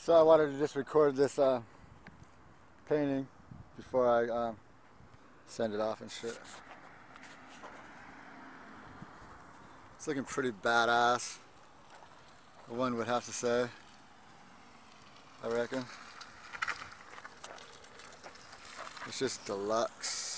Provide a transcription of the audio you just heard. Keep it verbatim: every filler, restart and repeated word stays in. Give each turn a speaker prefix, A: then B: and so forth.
A: So I wanted to just record this uh, painting before I uh, send it off and shit. It's looking pretty badass, one would have to say, I reckon. It's just deluxe.